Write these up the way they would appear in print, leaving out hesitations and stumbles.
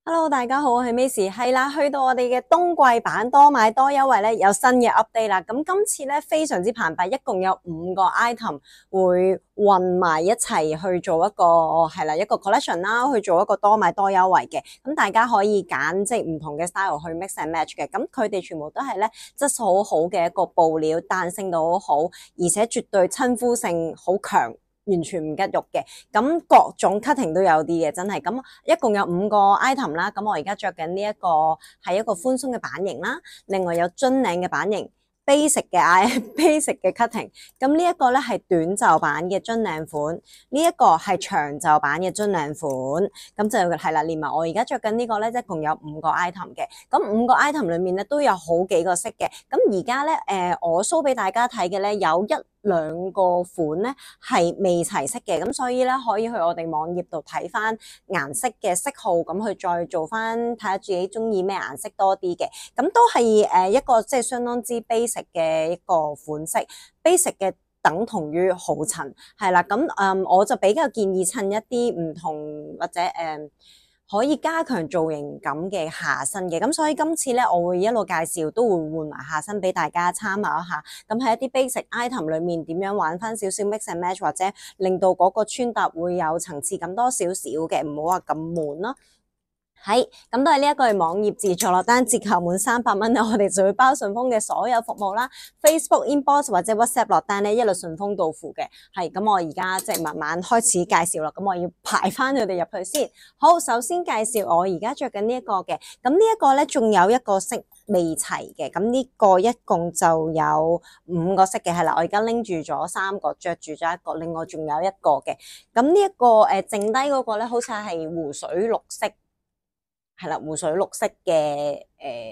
Hello，大家好，我係 Macy，係啦，去到我哋嘅冬季版多買多優惠咧，有新嘅 update 啦。咁今次咧非常之澎湃，一共有5個 item 會混埋一齊去做一個 collection 啦，去做一個多買多優惠嘅。咁大家可以揀即係唔同嘅 style 去 mix and match 嘅。咁佢哋全部都係咧質素好好嘅一個布料，彈性度好好，而且絕對親膚性好強。完全唔吉肉嘅，咁各種 cutting 都有啲嘅，真係咁一共有5個 item 啦。咁我而家着緊呢一個係一個寬鬆嘅版型啦，另外有樽領嘅版型，basic 嘅 basic 嘅 cutting。咁呢一個咧係短袖版嘅樽領款，呢一個係長袖版嘅樽領款。咁就係啦，連埋我而家着緊呢個咧，一共有5個 item 嘅。咁5個 item 裏面咧都有好幾個色嘅。咁而家咧我 show 俾大家睇嘅咧有1-2個款咧係未齊色嘅，咁所以咧可以去我哋網頁度睇翻顏色嘅色號，咁去再做翻睇下自己中意咩顏色多啲嘅，咁都係一個即係相當之 basic 嘅一個款式 ，basic 嘅等同於好襯，係啦，咁我就比較建議襯一啲唔同或者可以加強造型感嘅下身嘅，咁所以今次咧我會一路介紹，都會換埋下身俾大家參考一下。咁喺一啲 basic item 裏面點樣玩翻少少 mix and match，或者令到嗰個穿搭會有層次感多少少嘅，唔好話咁悶咯。係，咁都係呢一個係網頁自助落單，折扣滿300蚊咧，我哋就會包順豐嘅所有服務啦。Facebook inbox 或者 WhatsApp 落單咧，一律順豐到付嘅。係，咁我而家即係慢慢開始介紹啦。咁我要排翻佢哋入去先。好，首先介紹我而家着緊呢一個嘅。咁呢一個咧，仲有一個色未齊嘅。咁呢個一共就有5個色嘅，係啦。我而家拎住咗3個，着住咗1個，另外仲有1個嘅。咁呢一個剩低嗰個咧，好似係湖水綠色。係啦，湖水綠色嘅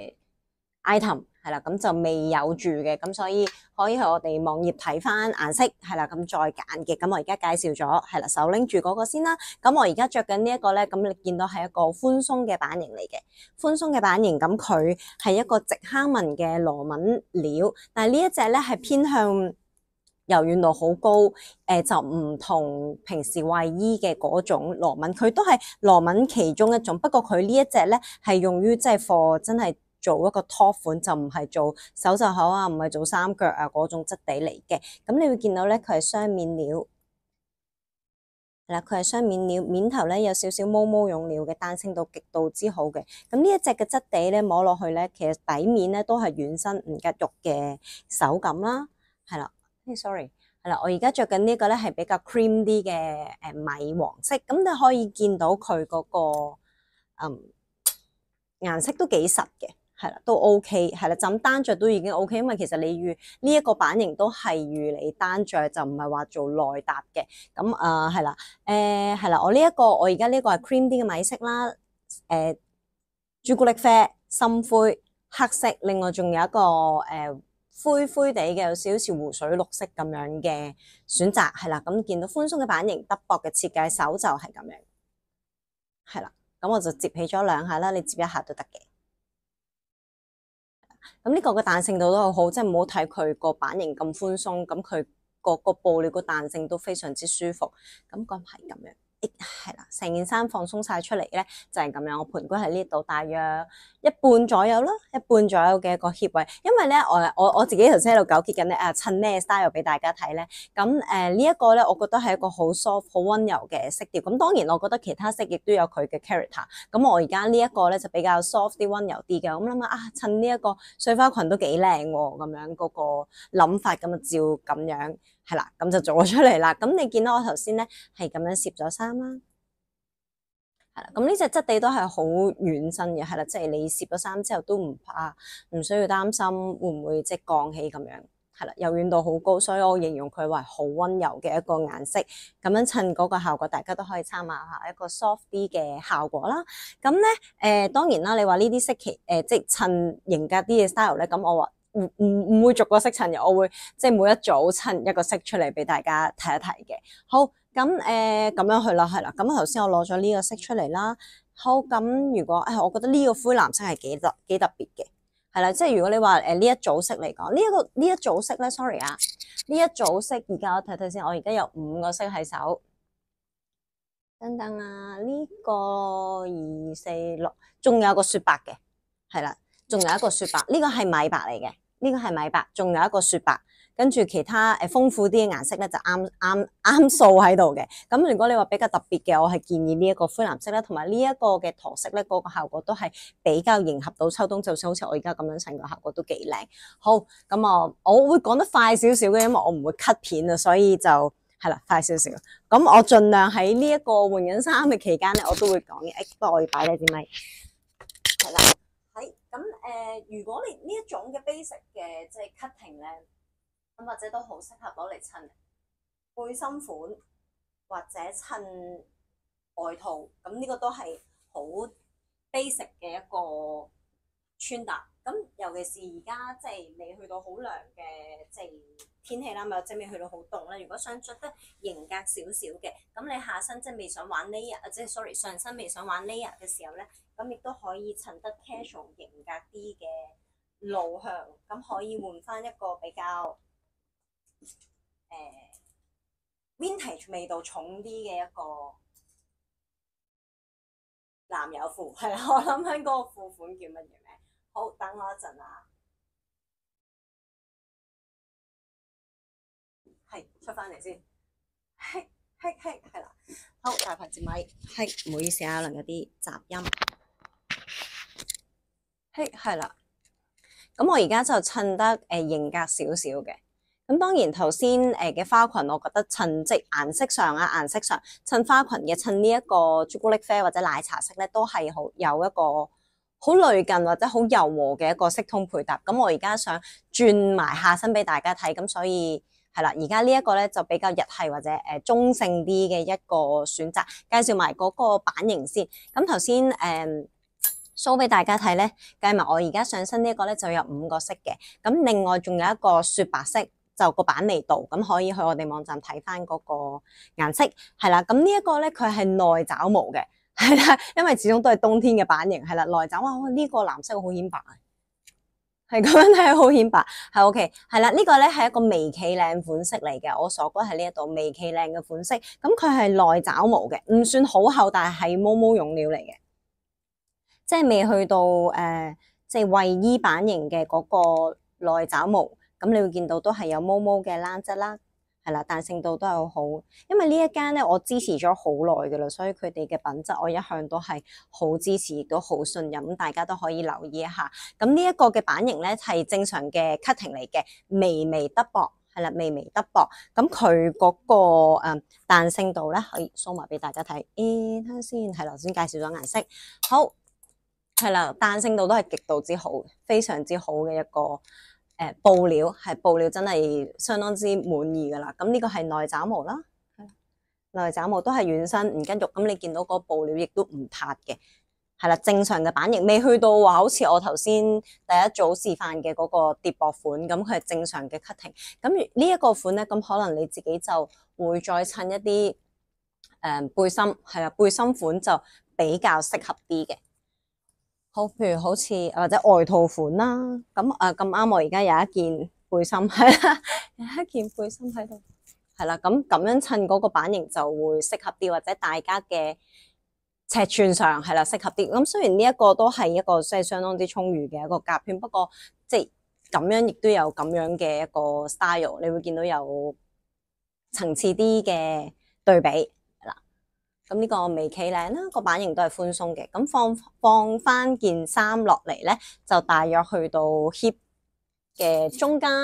item 係啦，咁就未有住嘅，咁所以可以去我哋網頁睇翻顏色，係啦，咁再揀嘅。咁我而家介紹咗，係啦，手拎住嗰個先啦。咁我而家着緊呢一個咧，咁你見到係一個寬鬆嘅版型嚟嘅，寬鬆嘅版型，咁佢係一個直坑紋嘅螺紋料，但係呢一隻咧係偏向柔軟度好高，就唔同平時衛衣嘅嗰種螺紋，佢都係螺紋其中一種，不過佢呢一隻咧係用於即係貨真係做一個 top 款，就唔係做手袖口啊，唔係做三腳啊嗰種質地嚟嘅。咁你會見到咧，佢係雙面料，係啦，佢係雙面料，面頭咧有少少毛毛絨料嘅，彈性度極度之好嘅。咁呢一隻嘅質地咧摸落去咧，其實底面咧都係軟身唔吉肉嘅手感啦，係啦。sorry， 係啦，我而家着緊呢個咧係比較 cream 啲嘅米黃色，咁你可以見到佢嗰個顏色都幾實嘅，係啦，都 OK， 係啦，就咁單着都已經 OK， 因為其實你預呢一個版型都係預你單着，就唔係話做內搭嘅。咁係啦，係啦，我而家呢個係 cream 啲嘅米色啦，朱古力啡、深灰、黑色，另外仲有一個灰灰地嘅，有少少湖水綠色咁樣嘅選擇，係啦。咁見到寬鬆嘅版型，德博嘅設計，手就係咁樣，係啦。咁我就摺起咗2下啦，你摺1下都得嘅。咁呢個嘅彈性度都好好，即係唔好睇佢個版型咁寬鬆，咁佢個布料個彈性都非常之舒服。咁個係咁樣。係啦，成件衫放鬆晒出嚟咧，就係咁樣。我盤骨喺呢度，大約一半左右啦，一半左右嘅一個協位。因為咧，我自己頭先喺度糾結緊咧，襯咩 style 俾大家睇咧。咁呢一個咧，我覺得係一個好 soft、好溫柔嘅色調。咁當然，我覺得其他色亦都有佢嘅 character。咁我而家呢一個咧就比較 soft 啲、溫柔啲嘅。咁諗下襯呢一個碎花裙都幾靚喎，咁樣嗰個諗法咁啊，照咁樣。係啦，咁就做咗出嚟啦。咁你見到我頭先咧係咁樣攝咗衫啦，係啦。咁呢隻質地都係好軟身嘅，係啦，即係你攝咗衫之後都唔怕，唔需要擔心會唔會即係降起咁樣，係啦，柔軟度好高，所以我形容佢為好溫柔嘅一個顏色。咁樣襯嗰個效果，大家都可以參考下一個 soft 啲嘅效果啦。咁咧當然啦，你話呢啲色即係襯型格啲嘅 style 咧，咁我話。唔會逐個色襯嘅，我會即係每一組襯一個色出嚟俾大家睇一睇嘅。好，咁咁樣去啦，係啦。咁頭先我攞咗呢個色出嚟啦。好，咁如果我覺得呢個灰藍色係幾特別嘅，係啦。即係如果你話呢一組色嚟講，呢一組色咧，sorry 啊，呢一組色而家我睇睇先，我而家有5個色喺手。 等等啊，呢個246，仲有個雪白嘅，係啦，仲有一個雪白，呢個係米白嚟嘅，呢個係米白，仲有一個雪白，跟住其他豐富啲嘅顏色咧就啱數喺度嘅。咁如果你話比較特別嘅，我係建議呢一個灰藍色啦，同埋呢一個嘅駝色咧，嗰個效果都係比較迎合到秋冬，就算好似我而家咁樣成個效果都幾靚。好，咁我會講得快少少嘅，因為我唔會 cut 片啊，所以就係啦，快少少。咁我盡量喺呢一個換緊衫嘅期間咧，我都會講嘅。不過我要擺低支咪。係啦，係咁如果你呢一種嘅 basic 嘅即係 cutting 咧，咁或者都好適合攞嚟襯背心款或者襯外套，咁呢個都係好 basic 嘅一個穿搭。咁尤其是而家即係未去到好涼嘅即係天氣啦，或者未去到好凍咧。如果想着得型格少少嘅，咁你下身即係未想玩 layer， 即係 sorry 上身未想玩 layer 嘅時候咧，咁亦都可以襯得 casual 型格啲嘅路向，咁可以換翻一個比較vintage 味道重啲嘅一個男友褲，係啦，我諗緊嗰個褲款叫乜嘢名？好，等我一陣啊，係出翻嚟先，係啦，好大牌子咪，唔好意思啊，可能有啲雜音，係啦，咁我而家就襯得型格少少嘅。咁當然頭先嘅花裙，我覺得襯即顏色上襯花裙嘅襯呢一個朱古力啡或者奶茶色咧，都係好有一個好類近或者好柔和嘅一個色通配搭。咁我而家想轉埋下身俾大家睇，咁所以係啦，而家呢一個咧就比較日系或者中性啲嘅一個選擇。介紹埋嗰個版型先。咁頭先show 俾大家睇咧，計埋我而家上身呢一個咧就有5個色嘅。咁另外仲有一個雪白色。就個版未到，咁可以去我哋網站睇翻嗰個顏色，係啦。咁呢一個咧，佢係內爪毛嘅，係啦，因為始終都係冬天嘅版型，係啦。內爪，哇，呢個藍色好顯白啊，係咁樣睇好顯白，係 OK，係啦。呢個咧係一個微企領款式嚟嘅，我鎖骨喺呢一度微企領嘅款式，咁佢係內爪毛嘅，唔算好厚，但係毛毛絨料嚟嘅，即係未去到即係衛衣版型嘅嗰個內爪毛。咁你會見到都係有毛毛嘅冷質啦，係啦，彈性度都係好，因為呢一間咧我支持咗好耐㗎啦，所以佢哋嘅品質我一向都係好支持，亦都好信任，咁大家都可以留意一下。咁呢一個嘅版型咧係正常嘅 cutting 嚟嘅，微微得薄，係啦，微微得薄。咁佢嗰個彈性度咧可以 show 埋俾大家睇，睇下先，係頭先介紹咗顏色，好，係啦，彈性度都係極度之好，非常之好嘅一個。布料真係相當之滿意噶啦，咁呢個係內爪毛啦，內爪毛都係軟身唔跟肉，咁你見到嗰個布料亦都唔塌嘅，係啦，正常嘅版型，未去到話好似我頭先第一組示範嘅嗰個疊薄款，咁佢係正常嘅 cutting，咁呢一個款咧，咁可能你自己就會再襯一啲背心，係啦，背心款就比較適合啲嘅。好，譬如好似或者外套款啦，咁咁啱我而家有一件背心係啦，有一件背心喺度，係啦，咁樣襯嗰個版型就會適合啲，或者大家嘅尺寸上係啦適合啲。咁雖然呢一個都係一個即係相當之充裕嘅一個夾片，不過即係咁樣亦都有咁樣嘅一個 style，你會見到有層次啲嘅對比。咁呢個微企領啦，個版型都係寬鬆嘅。咁放翻件衫落嚟咧，就大約去到 hip 嘅中間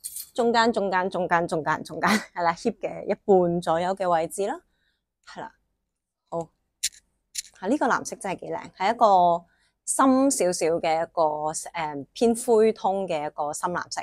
係啦 ，hip 嘅一半左右嘅位置啦，係啦。好，呢個藍色真係幾靚，係一個深少少嘅一個偏灰通嘅一個深藍色。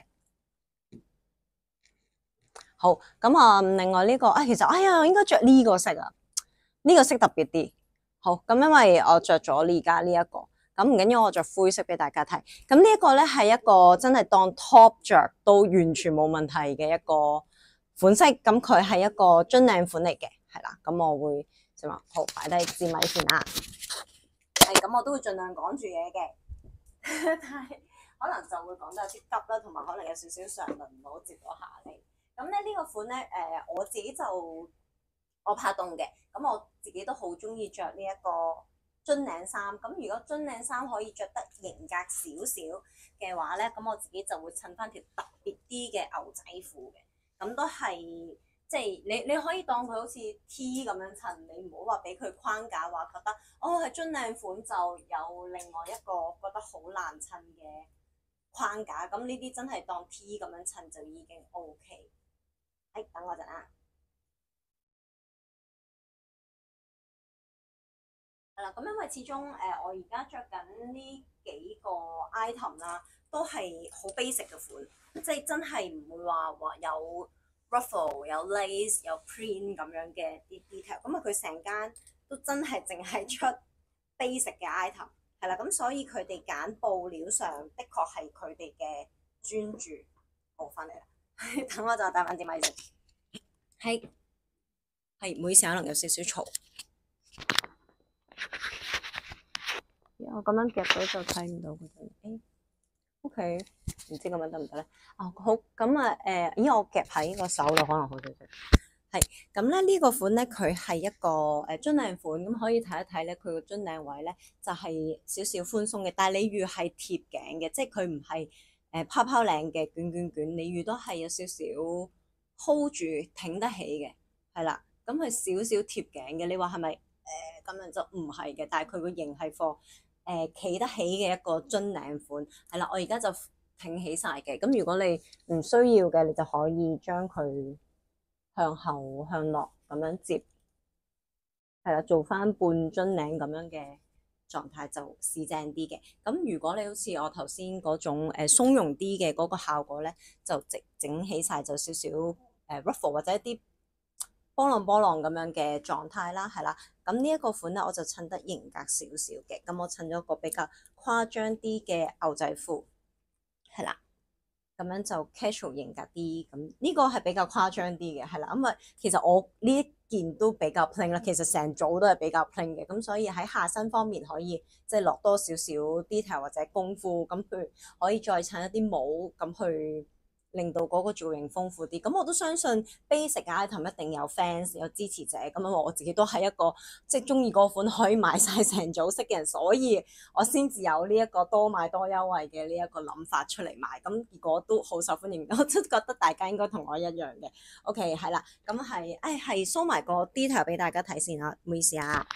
好，咁另外呢個其實應該着呢個色啊。呢個色特別啲，好，咁因為我着咗而家呢一個，咁唔緊要，我着灰色俾大家睇。咁呢一個咧係一個真係當 top 着都完全冇問題嘅一個款式，咁佢係一個樽領款嚟嘅，係啦。咁我會就話好擺低支咪先啦。係咁，我都會盡量講住嘢嘅，但係可能就會講得有啲急啦，同埋可能有少少上輪唔好接咗下嚟。咁咧呢個款咧我自己就我怕凍嘅，咁我自己都好中意着呢一個樽領衫。咁如果樽領衫可以着得型格少少嘅話咧，咁我自己就會襯翻條特別啲嘅牛仔褲嘅。咁都係即係你可以當佢好似 T 咁樣襯，你唔好話俾佢框架話覺得哦係樽領款就有另外一個覺得好難襯嘅框架。咁呢啲真係當 T 咁樣襯就已經 OK。等我陣啊。係啦，咁因為始終我而家着緊呢幾個 item 啦，都係好 basic 嘅款，即係真係唔會話有 ruffle、有 lace、有 print 咁樣嘅啲 detail。咁啊，佢成間都真係淨係出 basic 嘅 item，係啦，咁所以佢哋揀布料上的確係佢哋嘅專注。好，翻嚟啦，等我就帶翻支咪先。係，唔好意思，可能有少少嘈。我咁樣夾到就睇唔到嗰陣，OK，唔知咁樣得唔得咧？好，咁啊，咦，我夾喺個手度可能好少少。係，咁咧呢個款咧，佢係一個樽領款，咁可以睇一睇咧，佢個樽領位咧就係少少寬鬆嘅，但係你預係貼頸嘅，即係佢唔係泡泡領嘅捲，你預都係有少少 hold 住挺得起嘅，係啦，咁佢少少貼頸嘅，你話係咪咁樣就唔係嘅，但係佢個型係貨。企得起嘅一個樽領款，係啦，我而家就挺起晒嘅。咁如果你唔需要嘅，你就可以將佢向後向落咁樣接，係啦，做翻半樽領咁樣嘅狀態就試正啲嘅。咁如果你好似我頭先嗰種鬆容啲嘅嗰個效果咧，就整起晒就少少ruffle 或者一啲波浪咁樣嘅狀態啦，係啦，咁呢一個款咧我就襯得型格少少嘅，咁我襯咗個比較誇張啲嘅牛仔褲，係啦，咁樣就 casual 型格啲，咁呢個係比較誇張啲嘅，係啦，因為其實我呢一件都比較 plain 啦，其實成組都係比較 plain 嘅，咁所以喺下身方面可以即係落多少少 detail 或者功夫，咁譬如可以再襯一啲帽咁去。令到嗰個造型豐富啲，咁我都相信 basic 嘅 item 一定有 fans 有支持者，咁樣我自己都係一個即係中意嗰款可以買晒成組式嘅人，所以我先至有呢一個多買多優惠嘅呢一個諗法出嚟賣，咁結果都好受歡迎，我都覺得大家應該同我一樣嘅。OK， 係啦，咁係梳埋個 detail 俾大家睇先啊，唔好意思啊。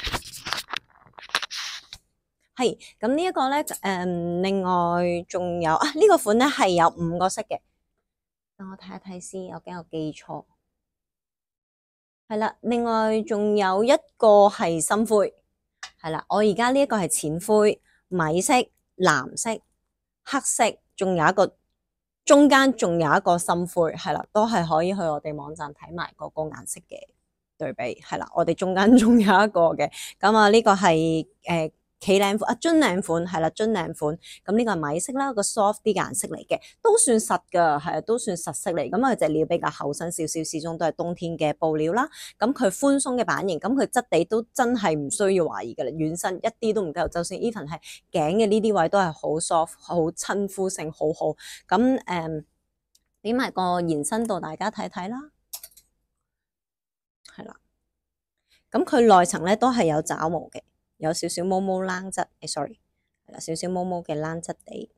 係，咁呢一個咧，另外仲有啊，呢個款咧係有5個色嘅。等我睇一睇先，我驚我記錯。係啦，另外仲有一個係深灰，係啦，我而家呢一個係淺灰、米色、藍色、黑色，仲有一個中間仲有一個深灰，係啦，都係可以去我哋網站睇埋嗰個顏色嘅對比，係啦，我哋中間仲有一個嘅，咁啊呢個係企領款啊，樽領款係啦，樽領款，咁呢個係米色啦，個 soft 啲顏色嚟嘅，都算實噶，係啊，都算實色嚟。咁佢隻料比較厚身少少，始終都係冬天嘅布料啦。咁佢寬鬆嘅版型，咁佢質地都真係唔需要懷疑噶啦，軟身一啲都唔夠。就算 even 係頸嘅呢啲位都係好 soft，好親膚性好好。咁俾埋個延伸度大家睇睇啦，係啦。咁佢內層咧都係有爪毛嘅。有少少毛毛冷質，sorry， 係啦，少少毛毛嘅冷質地。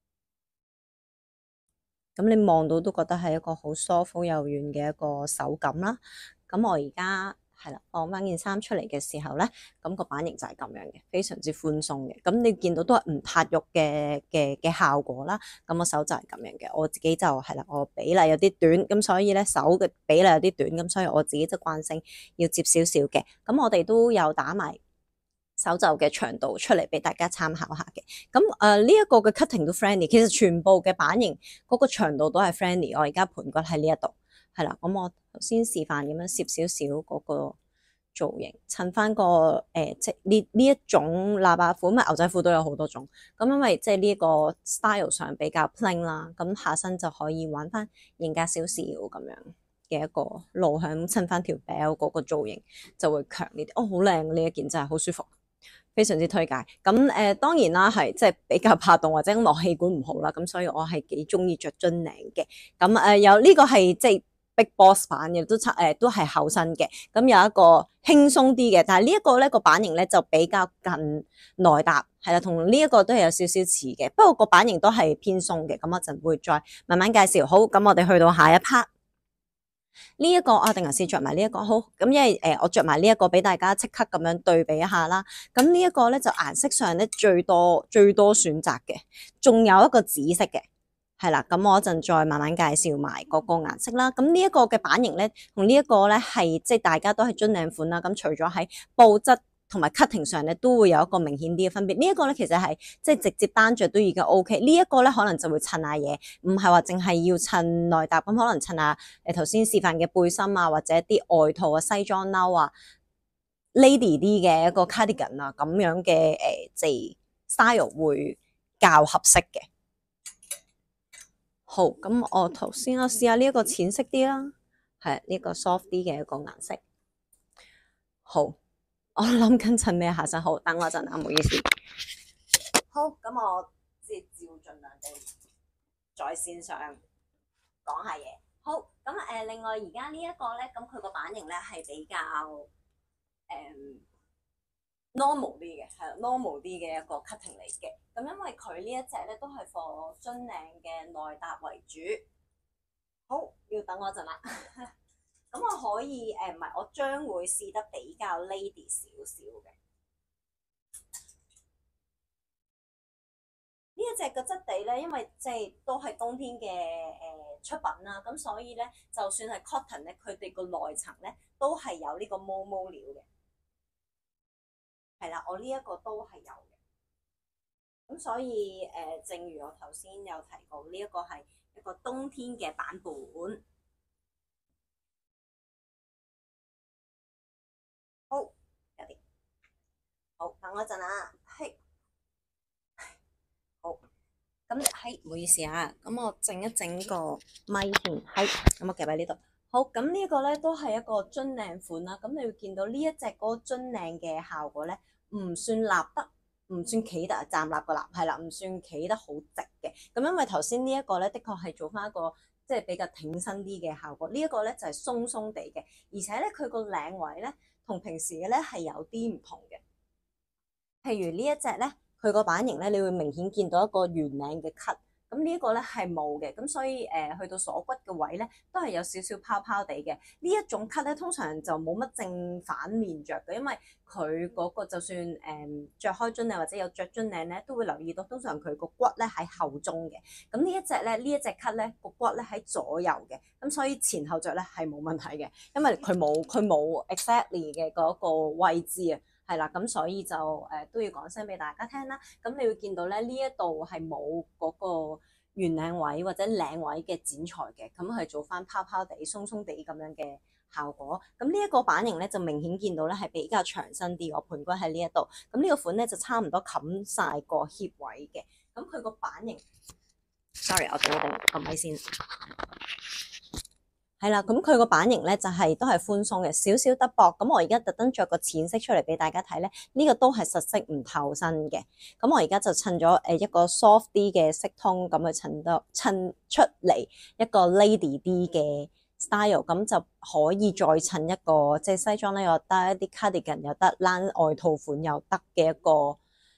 咁你望到都覺得係一個好 soft、好柔軟嘅一個手感啦。咁我而家係啦，放翻件衫出嚟嘅時候咧，咁個版型就係咁樣嘅，非常之寬鬆嘅。咁你見到都係唔塌肉嘅效果啦。咁我手就係咁樣嘅，我自己就係啦，我比例有啲短，咁所以咧手嘅比例有啲短，咁所以我自己就慣性要接少少嘅。咁我哋都有打埋手袖嘅長度出嚟俾大家參考下嘅，咁呢一個嘅 cutting 都 friendly， 其實全部嘅版型嗰個長度都係 friendly。我而家盤骨喺呢一度，係啦，咁我頭先示範咁樣攝少少嗰個造型，襯翻個即係呢一種喇叭褲，咪牛仔褲都有好多種，咁因為即係呢一個 style 上比較 plain 啦，咁下身就可以玩翻型格少少咁樣嘅一個路向，襯翻條 belt 嗰個造型就會強烈啲。哦，好靚，呢一件真係好舒服。非常之推介，咁當然啦，係即係比較怕凍或者樂氣管唔好啦，咁所以我係幾中意着樽領嘅，咁有呢個係即係 Big Boss 版嘅，都係厚身嘅。咁有一個輕鬆啲嘅，但係呢一個咧個版型咧就比較近內搭，係啦，同呢一個都係有少少似嘅。不過個版型都係偏鬆嘅。咁我陣會再慢慢介紹。好，咁我哋去到下一 part。呢一個啊，定係試着埋呢一個好咁，因為我着埋呢一個俾大家即刻咁樣對比一下啦。咁呢一個咧就顏色上咧最多選擇嘅，仲有一個紫色嘅，係啦。咁我一陣再慢慢介紹埋嗰個顏色啦。咁呢一個嘅版型咧，同呢一個咧係即係大家都係樽領款啦。咁除咗喺布質同埋 cutting 上咧都會有一個明顯啲嘅分別。呢一個咧其實係即係直接單着都已經 OK。呢一個咧可能就會襯下嘢，唔係話淨係要襯內搭，咁可能襯下頭先示範嘅背心啊，或者啲外套啊、西裝褸啊、lady 啲嘅一個 cardigan 啊咁樣嘅即係 style 會較合適嘅。好，咁我頭先我試下呢一個淺色啲啦，係呢個 soft 啲嘅一個顏色。好。我諗緊襯咩下身好，等我一陣啊，唔好意思。好，咁我即係照盡量地在線上講下嘢。好，咁另外而家呢一個咧，咁佢個版型咧係比較normal 啲嘅，係 normal 啲嘅一個 cutting 嚟嘅。咁因為佢呢一隻咧都係for樽領嘅內搭為主。好，要等我一陣啦。咁我可以唔係，我將會試得比較 lady 少少嘅。呢一隻嘅質地咧，因為即係都係冬天嘅出品啦，咁所以咧，就算係 cotton 咧，佢哋個內層咧都係有呢個毛毛料嘅。係啦，我呢一個都係有嘅。咁所以正如我頭先有提過，呢一個係一個冬天嘅版本。好，有啲好，等我一陣啊，係好，咁係唔好意思啊，咁我整一整個咪先，係咁我夾喺呢度。好，咁呢一個咧都係一個樽領款啦，咁你會見到呢一隻嗰個樽領嘅效果咧，唔算立得，唔算企得站立個立，係啦，唔算企得好直嘅。咁因為頭先呢一個咧，的確係做翻一個即係比較挺身啲嘅效果。呢一個咧就係鬆鬆地嘅，而且咧佢個領位咧，同平時嘅咧係有啲唔同嘅，譬如呢一隻咧，佢個版型咧，你會明顯見到一個圓領嘅 cut，咁呢一個咧係冇嘅，咁所以去到鎖骨嘅位咧，都係有少少泡泡地嘅。呢一種 cut 咧，通常就冇乜正反面着嘅，因為佢嗰個就算著開樽領或者有着樽領咧，都會留意到，通常佢個骨咧喺後中嘅。咁呢一隻咧，呢一隻 cut 咧個骨咧喺左右嘅，咁所以前後着咧係冇問題嘅，因為佢冇 exactly 嘅嗰個位置啊。係啦，咁所以就都要講聲俾大家聽啦。咁你會見到咧，呢一度係冇嗰個圓領位或者領位嘅剪裁嘅，咁係做翻泡泡地、鬆鬆地咁樣嘅效果。咁呢一個版型咧就明顯見到咧係比較長身啲，我盤骨喺呢一度。咁呢個款咧就差唔多冚晒個 hip 位嘅。咁佢個版型 ，sorry， 我整一整個咪先。係啦，咁佢個版型咧就係都係寬鬆嘅，少少得薄。咁我而家特登着個淺色出嚟俾大家睇咧，呢個都係實色唔透身嘅。咁我而家就襯咗一個 soft 啲嘅色通，咁去襯出嚟一個 lady 啲嘅 style，咁就可以再襯一個即係西裝咧又得，一啲 cardigan 又得，冷外套款又得嘅一個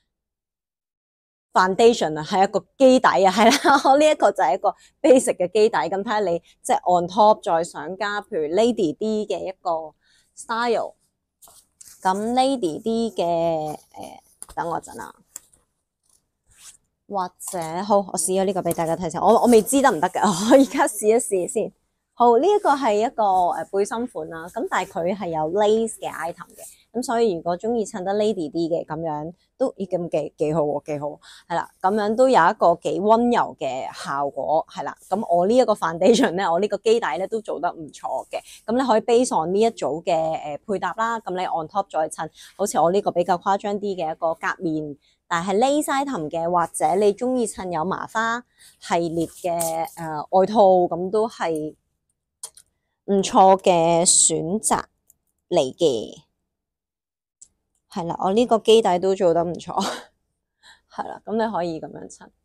foundation 啊，係一個基底啊，係啦，我呢一個就係一個 basic 嘅基底，咁睇下你即係 on top 再想加，譬如 lady 啲嘅一個 style，咁 lady 啲嘅等我陣啊，或者好，我試咗呢個俾大家睇先，我未知得唔得嘅，我而家試一試先。好，呢一個係一個背心款啦，咁但係佢係有 lace 嘅 item 嘅，咁所以如果中意襯得 lady 啲嘅咁樣都咁幾好喎，幾好，係啦，咁樣都有一個幾溫柔嘅效果，係啦，咁我呢一個 foundation 咧，我呢個基底咧都做得唔錯嘅，咁你可以 base on呢一組嘅配搭啦，咁你 on top 再襯，好似我呢個比較誇張啲嘅一個夾面，但係 lace item 嘅，或者你中意襯有麻花系列嘅外套，咁都係唔錯嘅選擇嚟嘅，係啦，我呢個基底都做得唔錯，係啦，咁你可以咁樣襯。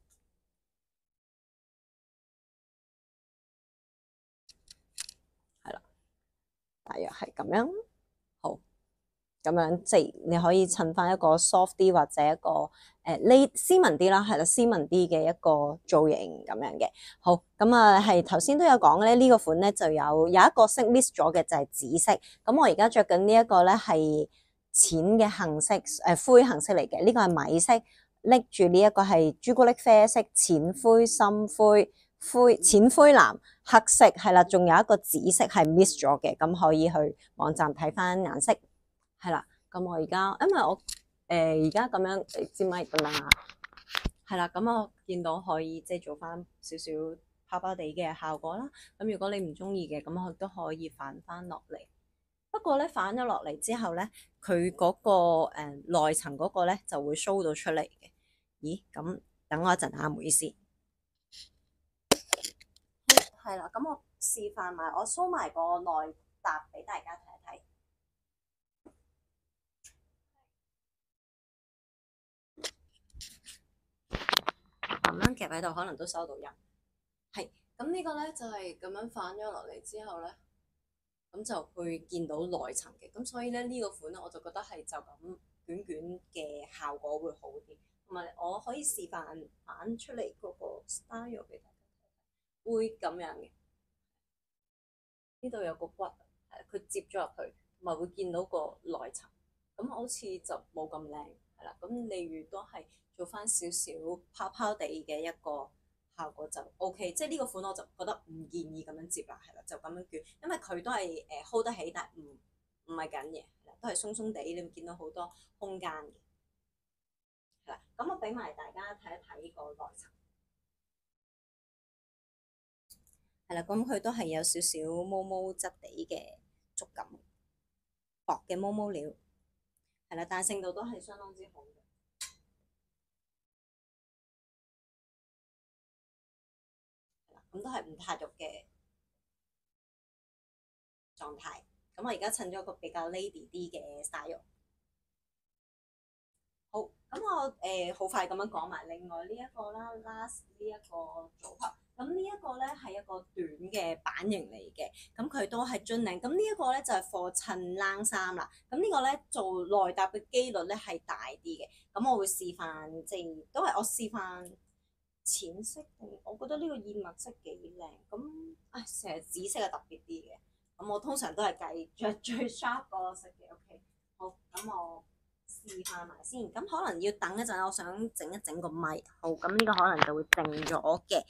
大約係咁樣。好，咁樣即係你可以襯翻一個 soft 啲或者一個斯文啲啦，係啦，斯文啲嘅一個造型咁樣嘅。好，咁啊係頭先都有講咧，呢個款咧就有一個色 miss 咗嘅就係紫色。咁我而家着緊呢一個咧係淺嘅杏色，灰杏色嚟嘅。呢個係米色，拎住呢一個係朱古力啡色、淺灰、深灰、淺灰藍、黑色，係啦，仲有一個紫色係 miss 咗嘅，咁可以去網站睇翻顏色。係啦，咁我而家因為我而家咁樣支咪等等下，係啦，咁我見到可以即係做翻少少泡泡地嘅效果啦。咁如果你唔中意嘅，咁我都可以反翻落嚟。不過咧反咗落嚟之後咧，佢嗰個內層嗰個咧就會 show 到出嚟嘅。咦？咁等我一陣啊，唔好意思。係啦，咁我示範埋，我 show 埋個內搭俾大家睇一睇。咁樣夾喺度，可能都收到音。係，咁呢個咧就係咁樣反咗落嚟之後咧，咁就會見到內層嘅。咁所以咧呢個款咧，我就覺得係就咁捲捲嘅效果會好啲。同埋我可以示範反出嚟嗰個 style 俾大家睇，會咁樣嘅。呢度有個骨，佢接咗入去，同埋會見到個內層。咁好似就冇咁靚，係啦。咁例如都係做翻少少泡泡地嘅一個效果就 OK。即係呢個款我就覺得唔建議咁樣接啦，係啦，就咁樣捲，因為佢都係hold 得起，但係唔係緊嘅，都係鬆鬆地，你會見到好多空間嘅。係啦，咁我俾埋大家睇一睇個內層。係啦，咁佢都係有少少毛毛質地嘅觸感，薄嘅毛毛料，係啦，彈性度都係相當之好嘅，係啦，咁都係唔塌肉嘅狀態。咁我而家襯咗個比較 lady 啲嘅 style。好，咁我好快咁樣講埋另外呢一個啦，last 呢一個組合。咁呢一個咧係一個短嘅版型嚟嘅，咁佢都係樽領。咁呢一個咧就係貨襯冷衫啦。咁呢個咧做內搭嘅機率咧係大啲嘅。咁我會示範，即係都係我示範淺色定，我覺得呢個燕麥色幾靚。咁成日紫色係特別啲嘅。咁我通常都係計着最 sharp 嗰個色嘅。OK，好，咁我試下埋先，咁可能要等一陣，我想整一整個咪。好，咁呢個可能就會靜咗嘅。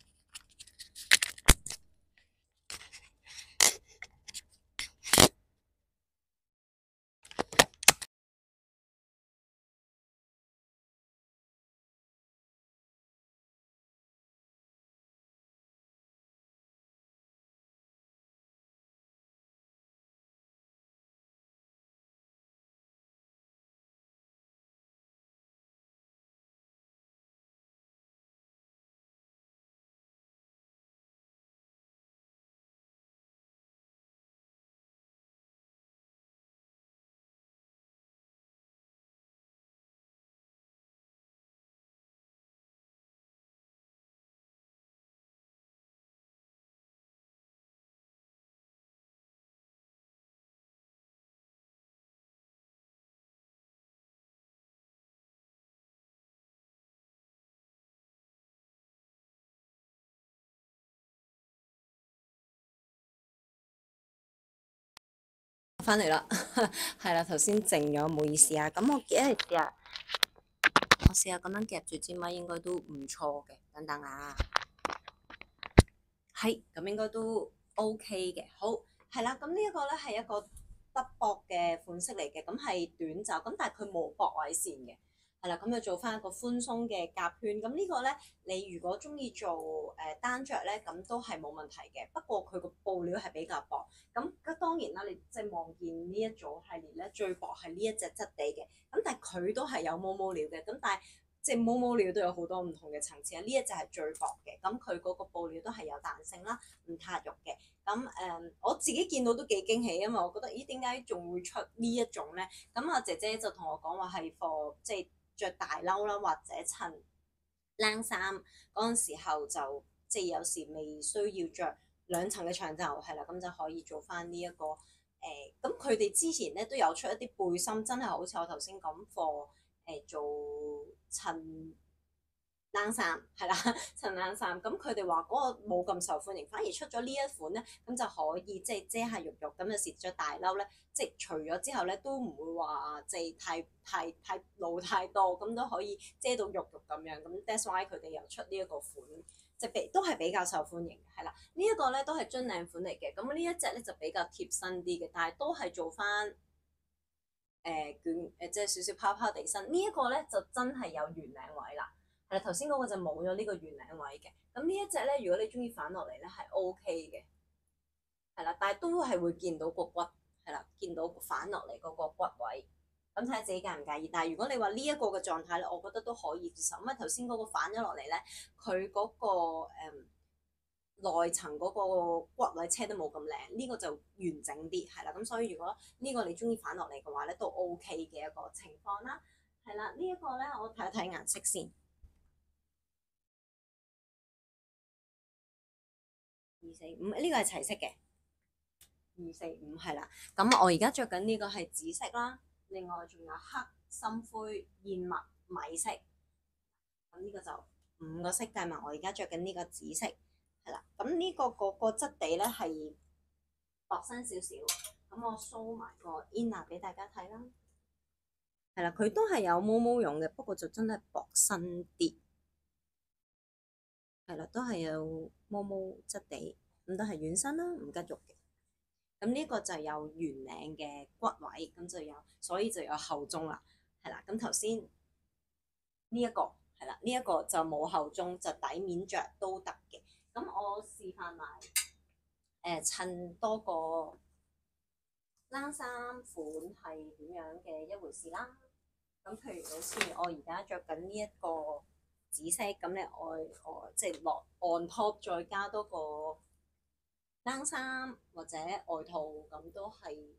翻嚟啦，係啦，頭先靜咗，唔好意思啊。咁我試下咁樣夾住支咪，應該都唔錯嘅。等等啊，係咁應該都 OK 嘅。好，係啦，咁呢一個咧係一個德博嘅款式嚟嘅，咁係短袖，咁但係佢冇駁位線嘅。係啦，咁就做翻一個寬鬆嘅夾圈。咁呢個咧，你如果中意做單着咧，咁都係冇問題嘅。不過佢個布料係比較薄。咁當然啦，你即係望見呢一組系列咧，最薄係呢一隻質地嘅。咁但係佢都係有毛毛料嘅。咁但係即係毛毛料都有好多唔同嘅層次啊。呢一隻係最薄嘅。咁佢嗰個布料都係有彈性啦，唔塌肉嘅。咁我自己見到都幾驚喜，因為我覺得咦點解仲會出呢一種咧？咁阿姐姐就同我講話係貨即係着大褸啦，或者襯冷衫嗰陣時候就即係有時未需要着兩層嘅長袖，係啦，咁就可以做翻呢一個咁佢哋之前咧都有出一啲背心，真係好似我頭先講貨做襯冷衫係啦，襯冷衫。咁佢哋話嗰個冇咁受歡迎，反而出咗呢一款咧，咁就可以即係遮下肉肉，咁就蝕咗大褸咧，即係除咗之後咧都唔會話即係太露太多，咁都可以遮到肉肉咁樣。咁 that's why 佢哋又出呢一個款。即係都係比較受歡迎嘅，係啦。呢一個咧都係樽領款嚟嘅，咁呢一隻咧就比較貼身啲嘅，但係都係做翻捲即係少少拋拋地身。呢一個咧就真係有圓領位啦，係啦。頭先嗰個就冇咗呢個圓領位嘅。咁呢一隻咧，如果你中意反落嚟咧係 OK 嘅，係啦，但係都係會見到個骨，係啦，見到反落嚟嗰個骨位。咁睇下自己介唔介意，但係如果你話呢一個嘅狀態咧，我覺得都可以接受。因為頭先嗰個反咗落嚟咧，佢嗰個內層嗰個骨位車得冇咁靚，呢個就完整啲，係啦。咁所以如果呢個你中意反落嚟嘅話咧，都 OK 嘅一個情況啦。係啦，呢一個咧，我睇一睇顏色先。245呢個係齊色嘅，245係啦。咁我而家着緊呢個係紫色啦。另外仲有黑、深灰、燕麥、米色，咁呢個就5個色計埋。我而家着緊呢個紫色，係啦。咁呢個個質地咧係薄身少少。咁我 show 埋個 inner 俾大家睇啦。係啦，佢都係有毛毛絨嘅，不過就真係薄身啲。係啦，都係有毛毛質地，咁都係軟身啦，唔吉肉嘅。咁呢個就有圓領嘅骨位，咁就有，所以就有後中啦，係啦。咁頭先呢一個係啦，呢一個就冇後中，就底面着都得嘅。咁我示範埋襯多個冷衫款係點樣嘅一回事啦。咁譬如好似我而家着緊呢一個紫色，咁你我即係落 on top 再加多個冷衫或者外套，咁都係，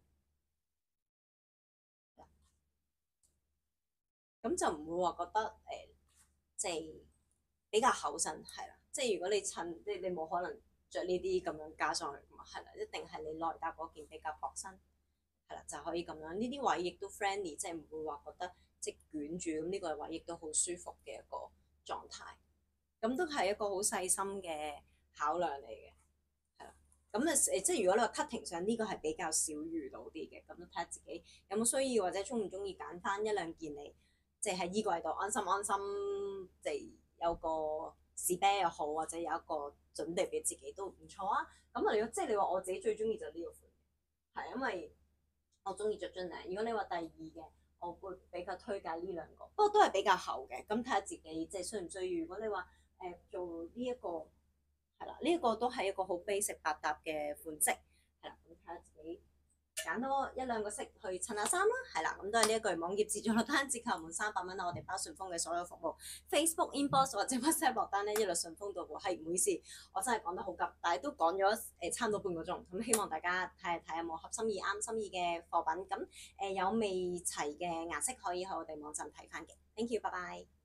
咁就唔會話覺得即係比較厚身，係啦。即係如果你襯，即係你冇可能着呢啲咁樣加上去㗎嘛，係啦，一定係你內搭嗰件比較薄身，係啦，就可以咁樣。呢啲位亦都 friendly，即係唔會話覺得即係捲住，咁呢個位亦都好舒服嘅一個狀態。咁都係一個好細心嘅考量嚟嘅。咁啊即係如果你話 cutting 上呢個係比較少遇到啲嘅，咁都睇下自己有冇需要或者中唔中意揀翻一兩件嚟，即係喺衣櫃度安心安心，即係有個士啤又好，或者有一個準備俾自己都唔錯啊。咁啊，如果即係你話我自己最中意就呢個款，係因為我中意着樽領。如果你話第二嘅，我會比較推介呢兩個，不過都係比較厚嘅。咁睇下自己即係需唔需要。如果你話做呢一個。係啦，呢一個都係一個好 basic 百搭嘅款式，係啦，咁睇下自己揀多一兩個色去襯下衫啦，係啦，咁都係呢一句網頁自助落單折扣滿300蚊啦，我哋包順豐嘅所有服務，Facebook inbox 或者 WhatsApp 落單咧一律順豐到貨，係唔好意思，我真係講得好急，但係都講咗差唔多半個鐘，咁希望大家睇下有冇合心意啱心意嘅貨品，咁有未齊嘅顏色可以喺我哋網站睇翻嘅，thank you，拜拜。